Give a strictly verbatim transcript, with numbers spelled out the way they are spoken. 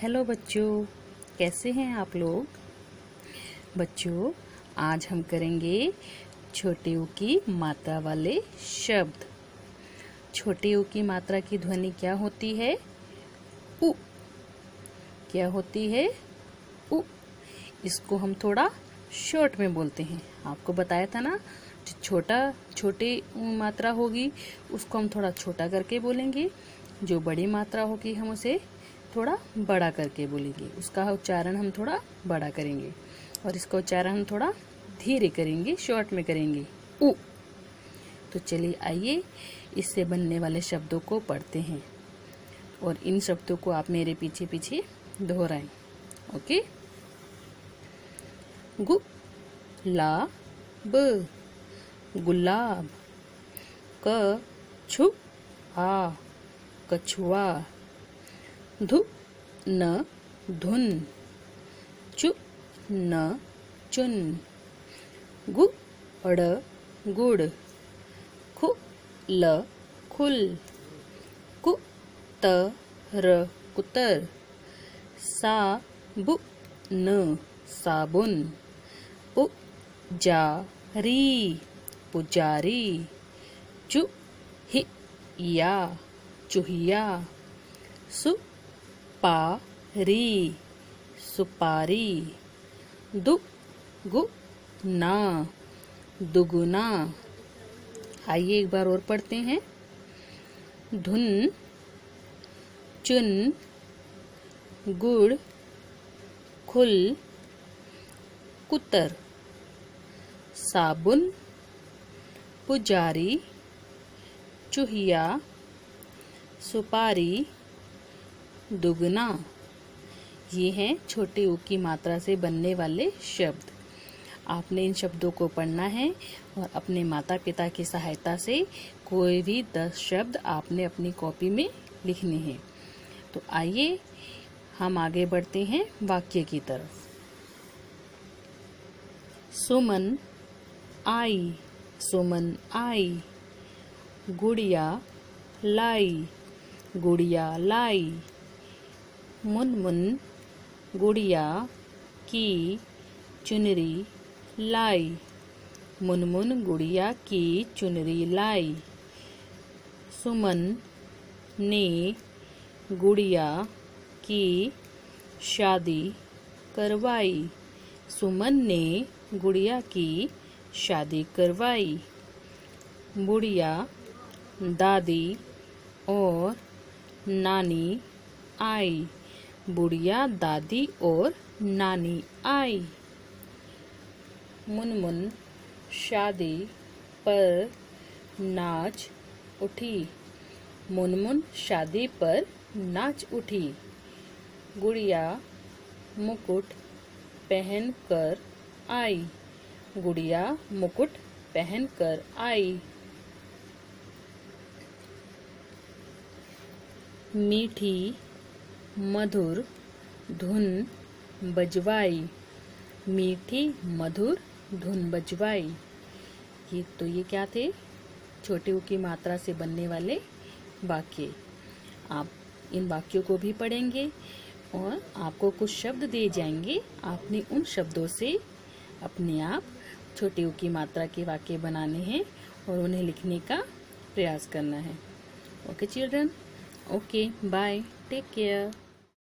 Hello बच्चों, कैसे हैं आप लोग। बच्चों, आज हम करेंगे छोटे ऊ की मात्रा वाले शब्द। छोटे ऊ की मात्रा की ध्वनि क्या होती है? उ। क्या होती है? उ। इसको हम थोड़ा शॉर्ट में बोलते हैं। आपको बताया था ना, जो छोटा छोटी मात्रा होगी उसको हम थोड़ा छोटा करके बोलेंगे, जो बड़ी मात्रा होगी हम उसे थोड़ा बड़ा करके बोलेंगे। उसका उच्चारण हम थोड़ा बड़ा करेंगे और इसका उच्चारण हम थोड़ा धीरे करेंगे, शॉर्ट में करेंगे, उ। तो चलिए आइए इससे बनने वाले शब्दों को पढ़ते हैं और इन शब्दों को आप मेरे पीछे पीछे दोहराएं। ओके। गु ला ब गुलाब। क छु आ कछुआ। धु न धुन। चु न चुन। गु अड़ गुड़। खु ल खुल। कु त र कुतर। सा बु न साबुन। पु जा री पुजारी। चु हि या चूहिया। सु पा री सुपारी। दु गु ना दुगुना। आइए एक बार और पढ़ते हैं। धुन, चुन, गुड़, खुल, कुतर, साबुन, पुजारी, चूहिया, सुपारी, दुगना। ये हैं छोटे ऊ की मात्रा से बनने वाले शब्द। आपने इन शब्दों को पढ़ना है और अपने माता पिता की सहायता से कोई भी दस शब्द आपने अपनी कॉपी में लिखने हैं। तो आइए हम आगे बढ़ते हैं वाक्य की तरफ। सुमन आई। सुमन आई। गुड़िया लाई। गुड़िया लाई। मुनमुन गुड़िया की चुनरी लाई। मुनमुन गुड़िया की चुनरी लाई। सुमन ने गुड़िया की शादी करवाई। सुमन ने गुड़िया की शादी करवाई। बुढ़िया, दादी और नानी आई। बुढ़िया, दादी और नानी आई। मुनमुन शादी पर नाच उठी। मुनमुन शादी पर नाच उठी। गुड़िया मुकुट पहन कर आई। गुड़िया मुकुट पहन कर आई। मीठी मधुर धुन बजवाई। मीठी मधुर धुन बजवाई। ये तो ये क्या थे? छोटे ऊ की मात्रा से बनने वाले वाक्य। आप इन वाक्यों को भी पढ़ेंगे और आपको कुछ शब्द दिए जाएंगे। आपने उन शब्दों से अपने आप छोटे ऊ की मात्रा के वाक्य बनाने हैं और उन्हें लिखने का प्रयास करना है। Okay children, okay bye, take care.